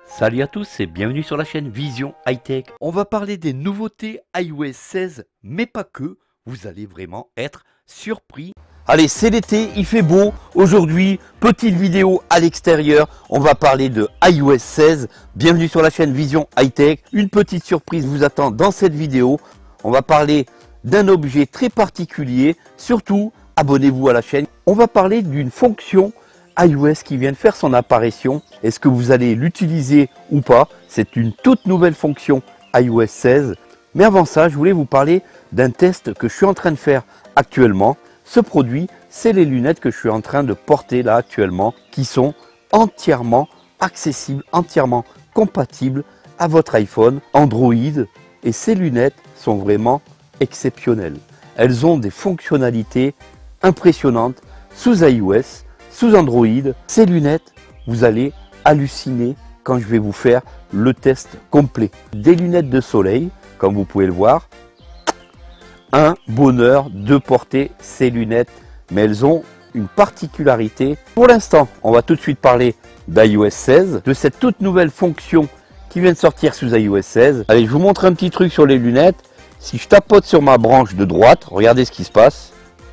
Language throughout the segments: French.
Salut à tous et bienvenue sur la chaîne Vision High Tech. On va parler des nouveautés iOS 16, mais pas que. Vous allez vraiment être surpris. Allez, c'est l'été, il fait beau. Aujourd'hui, petite vidéo à l'extérieur. On va parler de iOS 16. Bienvenue sur la chaîne Vision High Tech. Une petite surprise vous attend dans cette vidéo. On va parler d'un objet très particulier. Surtout, abonnez-vous à la chaîne. On va parler d'une fonction iOS qui vient de faire son apparition. Est-ce que vous allez l'utiliser ou pas? C'est une toute nouvelle fonction iOS 16. Mais avant ça, je voulais vous parler d'un test que je suis en train de faire actuellement. Ce produit, c'est les lunettes que je suis en train de porter là actuellement, qui sont entièrement accessibles, entièrement compatibles à votre iPhone, Android. Et ces lunettes sont vraiment exceptionnelles. Elles ont des fonctionnalités impressionnantes sous iOS. Sous Android, ces lunettes, vous allez halluciner quand je vais vous faire le test complet. Des lunettes de soleil, comme vous pouvez le voir. Un bonheur de porter ces lunettes, mais elles ont une particularité. Pour l'instant, on va tout de suite parler d'iOS 16, de cette toute nouvelle fonction qui vient de sortir sous iOS 16. Allez, je vous montre un petit truc sur les lunettes. Si je tapote sur ma branche de droite, regardez ce qui se passe.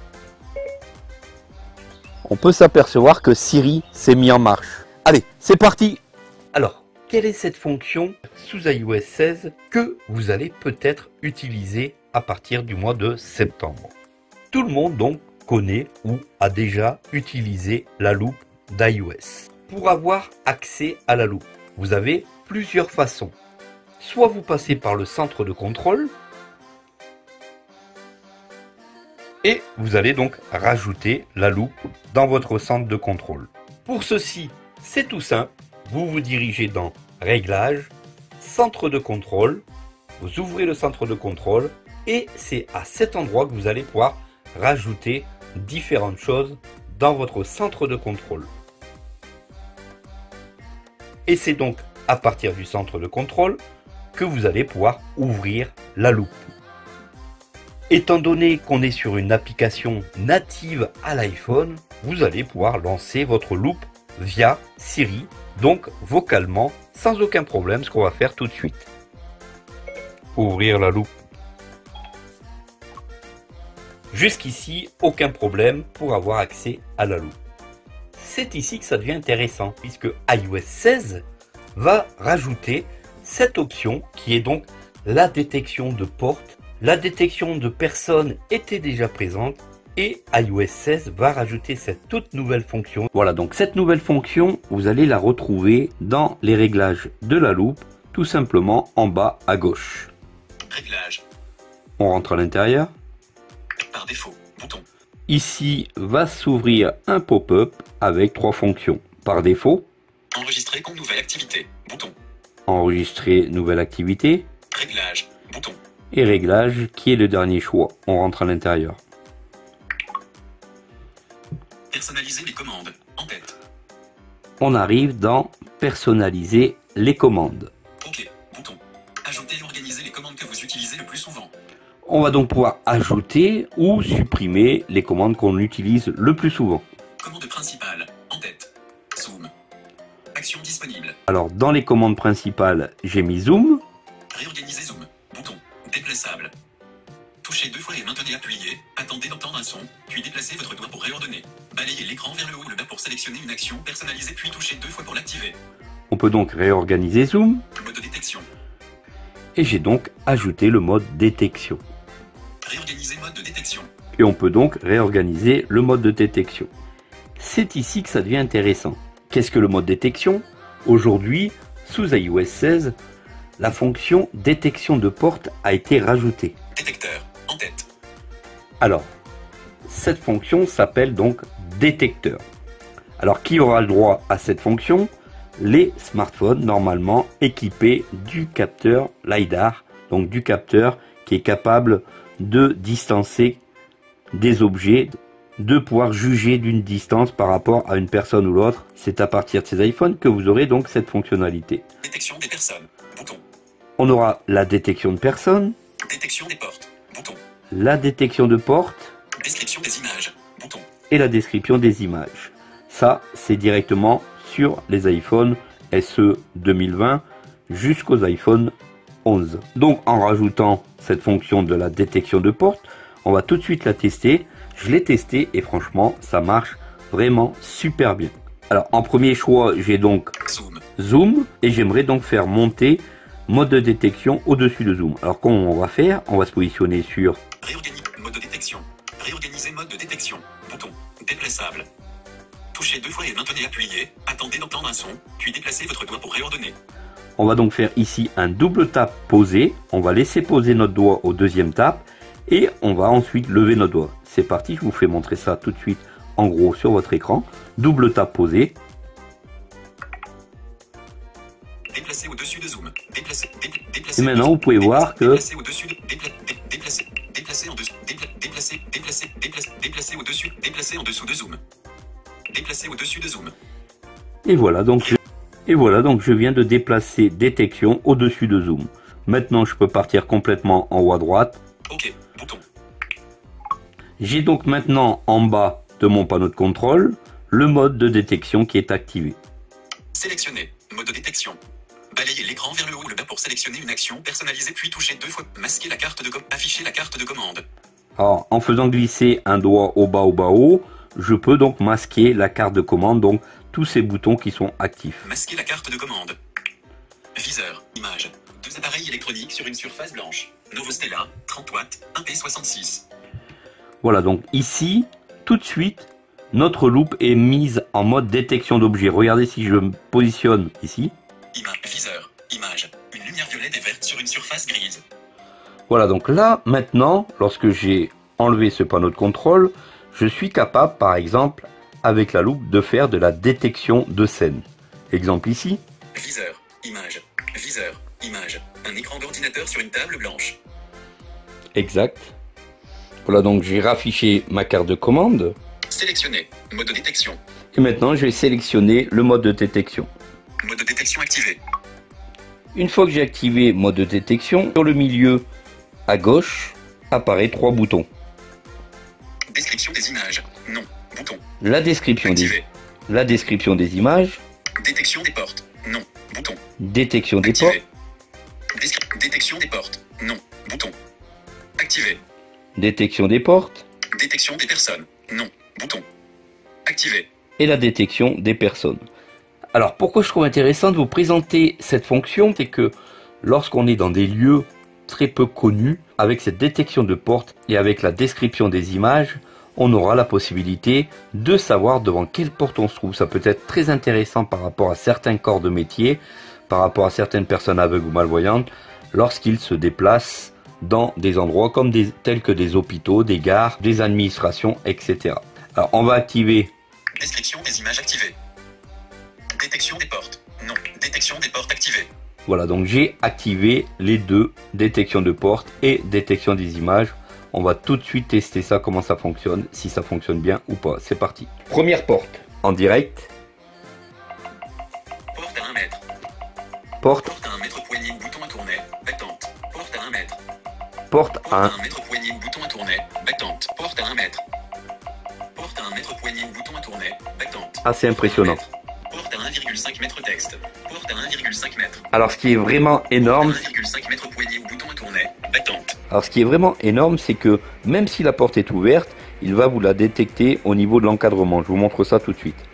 On peut s'apercevoir que Siri s'est mis en marche. Allez, c'est parti! Alors, quelle est cette fonction sous iOS 16 que vous allez peut-être utiliser à partir du mois de septembre? Tout le monde donc connaît ou a déjà utilisé la loupe d'iOS. Pour avoir accès à la loupe, vous avez plusieurs façons. Soit vous passez par le centre de contrôle, et vous allez donc rajouter la loupe dans votre centre de contrôle. Pour ceci, c'est tout simple. Vous vous dirigez dans Réglages, Centre de contrôle. Vous ouvrez le centre de contrôle et c'est à cet endroit que vous allez pouvoir rajouter différentes choses dans votre centre de contrôle. Et c'est donc à partir du centre de contrôle que vous allez pouvoir ouvrir la loupe. Étant donné qu'on est sur une application native à l'iPhone, vous allez pouvoir lancer votre loupe via Siri, donc vocalement, sans aucun problème, ce qu'on va faire tout de suite. Ouvrir la loupe. Jusqu'ici, aucun problème pour avoir accès à la loupe. C'est ici que ça devient intéressant, puisque iOS 16 va rajouter cette option qui est donc la détection de porte. La détection de personnes était déjà présente et iOS 16 va rajouter cette toute nouvelle fonction. Voilà, donc cette nouvelle fonction, vous allez la retrouver dans les réglages de la loupe, tout simplement en bas à gauche. Réglages. On rentre à l'intérieur. Par défaut, bouton. Ici va s'ouvrir un pop-up avec trois fonctions. Par défaut. Enregistrer comme nouvelle activité, bouton. Enregistrer nouvelle activité. Réglages, bouton. Et réglage qui est le dernier choix. On rentre à l'intérieur. Personnaliser les commandes, en tête. On arrive dans personnaliser les commandes. OK, bouton. Ajouter et organiser les commandes que vous utilisez le plus souvent. On va donc pouvoir ajouter ou supprimer les commandes qu'on utilise le plus souvent. Commande principale, en tête. Zoom. Action disponible. Alors dans les commandes principales, j'ai mis zoom. Réorganiser zoom, bouton. Déplaçable. Touchez deux fois et maintenez appuyé, attendez d'entendre un son, puis déplacez votre doigt pour réordonner. Balayez l'écran vers le haut ou le bas pour sélectionner une action personnalisée puis touchez deux fois pour l'activer. On peut donc réorganiser zoom. Mode de détection. Et j'ai donc ajouté le mode détection. Réorganiser mode de détection. Et on peut donc réorganiser le mode de détection. C'est ici que ça devient intéressant. Qu'est-ce que le mode détection? Aujourd'hui, sous iOS 16, la fonction détection de porte a été rajoutée. Détecteur, en tête. Alors, cette fonction s'appelle donc détecteur. Alors, qui aura le droit à cette fonction? Les smartphones normalement équipés du capteur LiDAR, donc du capteur qui est capable de distancer des objets, de pouvoir juger d'une distance par rapport à une personne ou l'autre. C'est à partir de ces iPhones que vous aurez donc cette fonctionnalité. Détection des personnes, bouton. On aura la détection de personnes, Détection des portes, bouton. la détection de portes Description des images, bouton. et la description des images. Ça, c'est directement sur les iPhones SE 2020 jusqu'aux iPhone 11. Donc en rajoutant cette fonction de la détection de porte, on va tout de suite la tester. Je l'ai testé et franchement ça marche vraiment super bien. Alors en premier choix j'ai donc zoom et j'aimerais donc faire monter mode de détection au-dessus de zoom. Alors comment on va faire? On va se positionner sur réorganiser mode de détection. Réorganiser mode de détection. Bouton déplaçable. Touchez 2 fois et maintenez appuyé. Attendez d'entendre un son, puis déplacez votre doigt pour réordonner. On va donc faire ici un double tap posé. On va laisser poser notre doigt au deuxième tap et on va ensuite lever notre doigt. C'est parti, je vous fais montrer ça tout de suite en gros sur votre écran. Double tap posé. Déplacer au-dessus de zoom. Déplacer Et maintenant vous pouvez voir que déplacer au-dessus de déplacer en dessous déplacer au-dessus déplacer en dessous de zoom. Déplacer au-dessus de zoom. Et voilà donc je viens de déplacer détection au-dessus de zoom. Maintenant je peux partir complètement en haut à droite. OK, bouton. J'ai donc maintenant en bas de mon panneau de contrôle le mode de détection qui est activé. Sélectionner mode de détection. Balayez l'écran vers le haut ou le bas pour sélectionner une action personnalisée puis toucher 2 fois. Masquer la carte de afficher la carte de commande. Alors en faisant glisser un doigt au bas haut, je peux donc masquer la carte de commande, donc tous ces boutons qui sont actifs. Masquer la carte de commande. Viseur, image. 2 appareils électroniques sur une surface blanche. Novostella, 30 watts, 1P66. Voilà, donc ici, tout de suite, notre loupe est mise en mode détection d'objets. Regardez si je me positionne ici. Viseur, image. Une lumière violette et verte sur une surface grise. Voilà, donc là, maintenant, lorsque j'ai enlevé ce panneau de contrôle, je suis capable, par exemple, avec la loupe, de faire de la détection de scène. Exemple ici. Viseur, image. Viseur, image. Un écran d'ordinateur sur une table blanche. Exact. Voilà, donc j'ai raffiché ma carte de commande. Sélectionner, mode de détection. Et maintenant, je vais sélectionner le mode de détection. Mode de détection activé. Une fois que j'ai activé mode de détection, sur le milieu à gauche apparaît 3 boutons. Description des images. Non. Bouton. La description des images. Détection des portes. Non. Bouton. Détection des Activé. portes. Détection des portes. Non. Bouton. Activé. Détection des portes. Détection des personnes. Non. Bouton. Activé. Et la détection des personnes. Alors pourquoi je trouve intéressant de vous présenter cette fonction, c'est que lorsqu'on est dans des lieux très peu connus, avec cette détection de porte et avec la description des images, on aura la possibilité de savoir devant quelle porte on se trouve. Ça peut être très intéressant par rapport à certains corps de métier, par rapport à certaines personnes aveugles ou malvoyantes, lorsqu'ils se déplacent dans des endroits comme tels que des hôpitaux, des gares, des administrations, etc. Alors on va activer. Description des images activée. Détection des portes. Non. Détection des portes activée. Voilà, donc j'ai activé les deux, détection de porte et détection des images. On va tout de suite tester ça, comment ça fonctionne, si ça fonctionne bien ou pas. C'est parti. Première porte, en direct. Porte à 1 mètre. Porte Porte à 1 mètre poignée ou bouton à tourner. Battante. Porte à 1 mètre. Porte Porte à à 1. 1 mètre poignée ou bouton à tourner. Battante. Porte à 1 mètre. Porte à 1 mètre poignée ou bouton à tourner. Battante. Assez impressionnant. Porte à 1,5 mètre texte. Porte à 1,5 mètre. Alors ce qui est vraiment énorme, 1,5 mètre poignée ou bouton à tourner. Battante. alors ce qui est vraiment énorme, c'est que même si la porte est ouverte, il va vous la détecter au niveau de l'encadrement. Je vous montre ça tout de suite.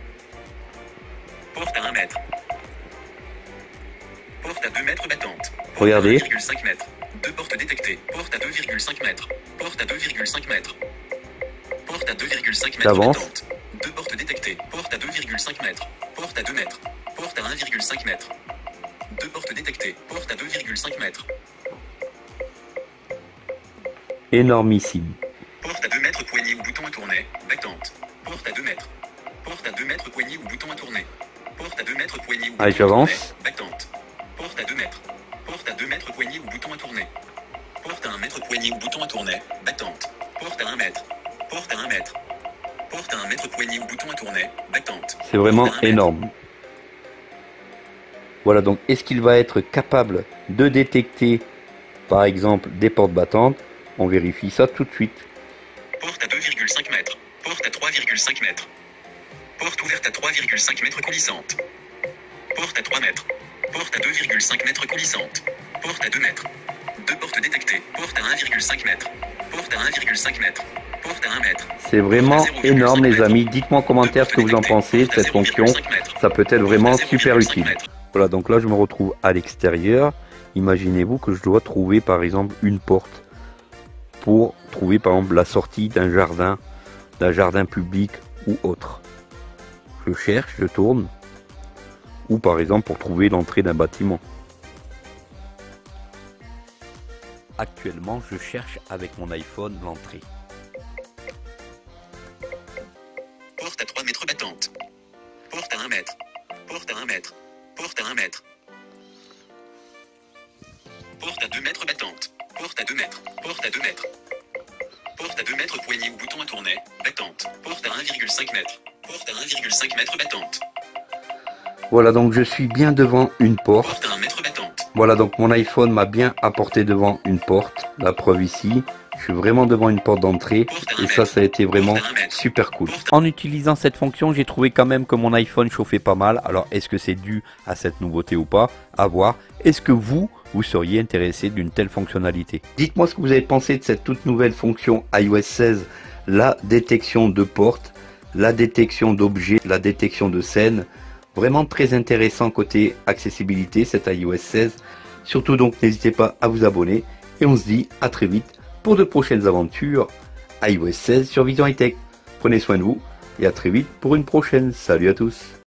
Porte à 1 mètre. Porte à 2 mètres battante. Porte Regardez. À 1,5 mètres. 2 portes détectées. Porte à 2,5 mètres. Porte à 2,5 mètres. Porte à 2,5 mètres J'avance. battante. 2 portes détectées. Porte à 2,5 mètres. Porte à 2 mètres. Porte à 1,5 mètres. 2 portes détectées. Porte à 2,5 mètres. Énormissime. Porte à 2 mètres poignée ou bouton à tourner. Battante. Porte à 2 mètres. Porte à 2 mètres poignée ou bouton à tourner. Porte à 2 mètres poignée ou bouton Allez, à tourner. j'avance. Battante. Porte à 2 mètres. Porte à 2 mètres poignée ou bouton à tourner. Porte à 1 mètre poignée ou bouton à tourner. Battante. Porte à 1 mètre. Porte à 1 mètre. Porte à 1 mètre poignée ou bouton à tourner. Battante. C'est vraiment Porte à 1 mètre. énorme. Voilà, donc est-ce qu'il va être capable de détecter, par exemple, des portes battantes? On vérifie ça tout de suite. Porte à 2,5 mètres. Porte à 3,5 mètres. Porte ouverte à 3,5 mètres coulissante. Porte à 3 mètres. Porte à 2,5 mètres coulissante. Porte à 2 mètres. 2 portes détectées. Porte à 1,5 mètre. Porte à 1,5 mètre. Porte à 1 mètre. C'est vraiment énorme les amis. Dites-moi en commentaire ce que vous en pensez de cette fonction. Ça peut être vraiment super utile. Voilà, donc là je me retrouve à l'extérieur. Imaginez-vous que je dois trouver par exemple une porte pour trouver par exemple la sortie d'un jardin public ou autre. Je cherche, je tourne. Ou par exemple pour trouver l'entrée d'un bâtiment. Actuellement, je cherche avec mon iPhone l'entrée. Porte à 3 mètres battante. Porte à 1 mètre. Porte à 1 mètre. Porte à 1 mètre. Porte à 2 mètres battante. Porte à 2 mètres. Porte à 2 mètres. Porte à 2 mètres poignée ou bouton à tourner. Battante. Porte à 1,5 mètre. Porte à 1,5 mètre battante. Voilà, donc je suis bien devant une porte. Porte à 1 mètre battante. Voilà, donc mon iPhone m'a bien apporté devant une porte. La preuve ici, je suis vraiment devant une porte d'entrée. Et ça a été vraiment super cool. En utilisant cette fonction, j'ai trouvé quand même que mon iPhone chauffait pas mal. Alors, est-ce que c'est dû à cette nouveauté ou pas? À voir. Est-ce que vous seriez intéressé d'une telle fonctionnalité? Dites-moi ce que vous avez pensé de cette toute nouvelle fonction iOS 16. La détection de portes, la détection d'objets, la détection de scènes. Vraiment très intéressant côté accessibilité, cet iOS 16. Surtout donc, n'hésitez pas à vous abonner. Et on se dit à très vite pour de prochaines aventures iOS 16 sur Vision High Tech. Prenez soin de vous et à très vite pour une prochaine. Salut à tous.